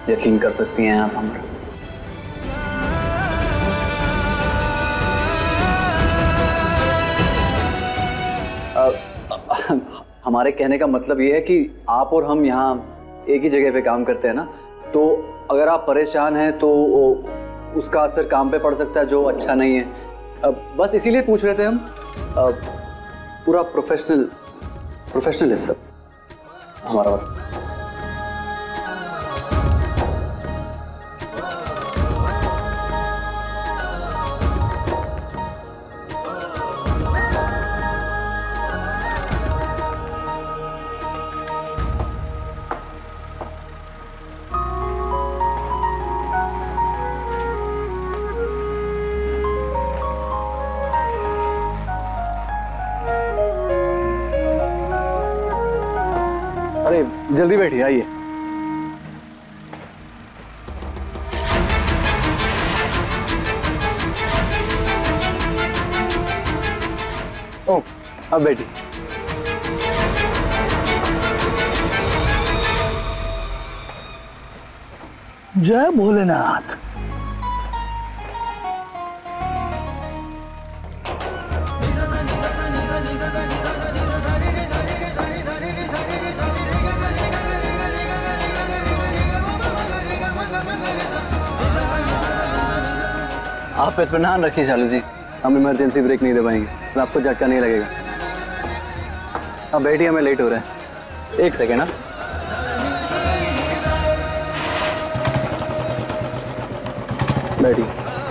यकीन कर सकती हैं आप हम हमारे कहने का मतलब ये है कि आप और हम यहाँ एक ही जगह पे काम करते हैं ना, तो अगर आप परेशान हैं तो उसका असर काम पे पड़ सकता है जो अच्छा नहीं है। बस इसीलिए पूछ रहे थे हम। पूरा प्रोफेशनल है सब हमारा। अरे जल्दी बैठिए, आइए। ओ, अब बैठिए। जय भोलेनाथ। आप इत्मीनान रखिए शालू जी, हम इमरजेंसी ब्रेक नहीं दे पाएंगे, तो आपको झटका नहीं लगेगा। अब बैठिए, हमें लेट हो रहा है। एक सेकेंड। बैठिए।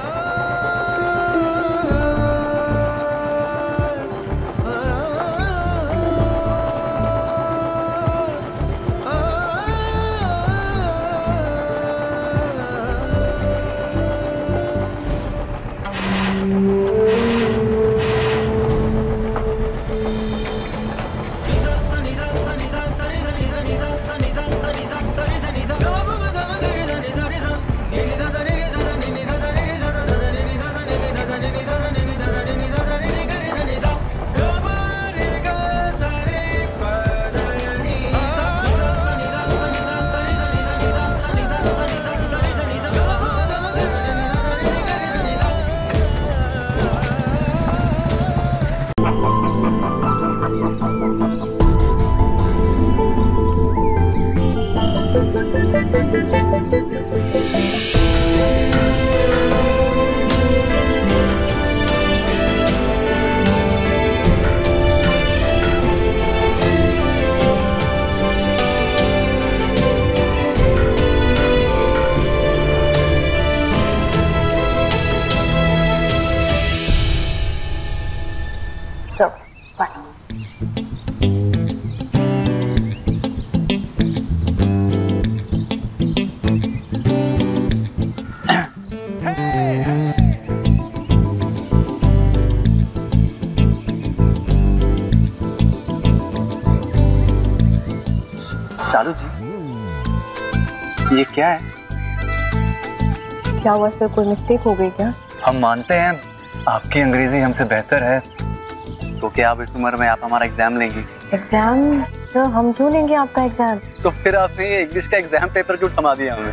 शालू जी, ये क्या है? क्या हुआ सर, कोई मिस्टेक हो गई क्या? हम मानते हैं आपकी अंग्रेजी हमसे बेहतर है, तो क्या आप इस उम्र में आप हमारा एग्जाम लेंगी? एग्जाम? सर हम क्यों लेंगे आपका एग्जाम? तो फिर आपने ये इंग्लिश का एग्जाम पेपर क्यों थमा दिया हमें?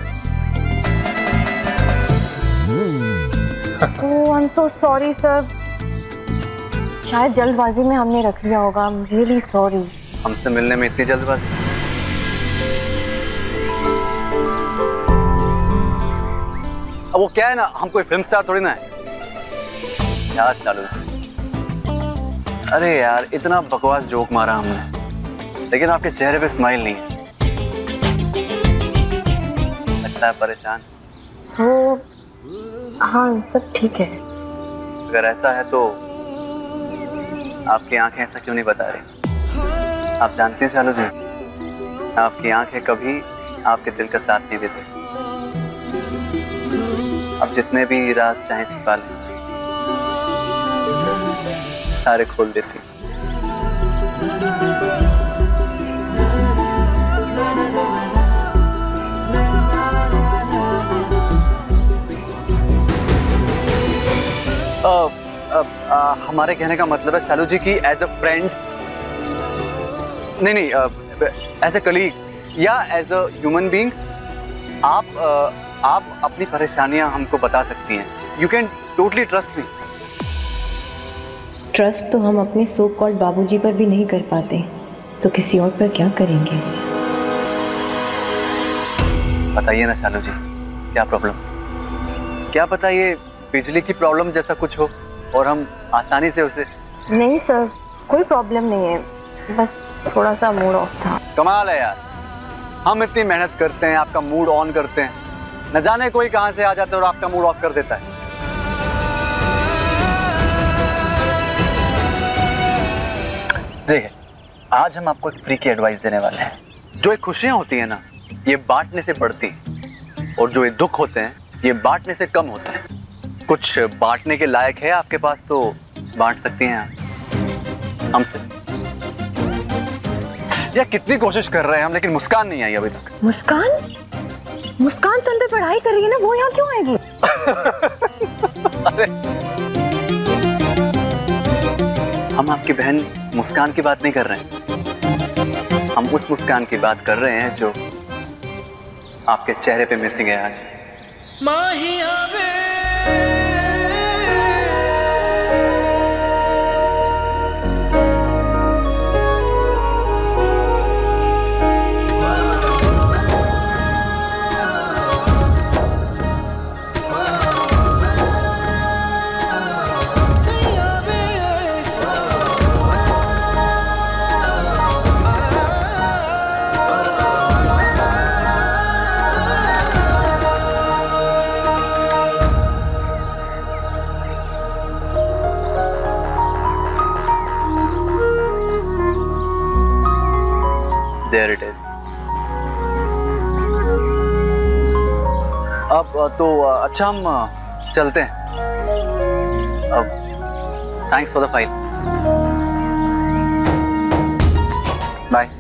Oh I am so sorry sir, शायद जल्दबाजी में हमने रख लिया होगा। I am really sorry. हमसे मिलने में इतनी जल्दबाजी? अब वो क्या है ना, हम कोई फिल्म स्टार थोड़ी ना है यार। चालू, अरे यार इतना बकवास जोक मारा हमने, लेकिन आपके चेहरे पे स्माइल नहीं है। लगता है परेशान। तो हाँ सब ठीक है। अगर ऐसा है तो आपकी आंखें ऐसा क्यों नहीं बता रही? आप जानते हैं चालू जी, आपकी आंखें कभी आपके दिल का साथ नहीं देते। अब जितने भी राज चाहे छिपा लें, सारे खोल देती। हमारे कहने का मतलब है शालू जी कि एज अ फ्रेंड, नहीं एज अ कलीग या एज अ ह्यूमन बीइंग आप अपनी परेशानियां हमको बता सकती हैं। You can totally trust me. Trust तो हम अपने सो कॉल्ड बाबूजी पर भी नहीं कर पाते, तो किसी और पर क्या करेंगे? बताइए ना शालू जी, क्या प्रॉब्लम? क्या पता ये बिजली की प्रॉब्लम जैसा कुछ हो और हम आसानी से उसे। नहीं सर, कोई प्रॉब्लम नहीं है, बस थोड़ा सा मूड ऑफ था। कमाल है यार, हम इतनी मेहनत करते हैं, आपका मूड ऑन करते हैं, न जाने कोई कहां से आ जाता है और आपका मूड ऑफ कर देता है। देखिए, आज हम आपको एक फ्री की एडवाइस देने वाले हैं। जो ये खुशियां होती हैं ना, ये बांटने से बढ़ती हैं, और जो ये दुख होते हैं, ये बांटने से कम होते हैं। कुछ बांटने के लायक है आपके पास तो बांट सकती हैं आप हमसे। या कितनी कोशिश कर रहे हैं हम, लेकिन मुस्कान नहीं आई अभी तक। मुस्कान? मुस्कान तो पे पढ़ाई कर रही है ना, वो यहाँ क्यों आएगी? अरे हम आपकी बहन मुस्कान की बात नहीं कर रहे हैं, हम उस मुस्कान की बात कर रहे हैं जो आपके चेहरे पे मिसिंग है आज। There it is. अब तो अच्छा, हम चलते हैं। अब thanks for the file. Bye.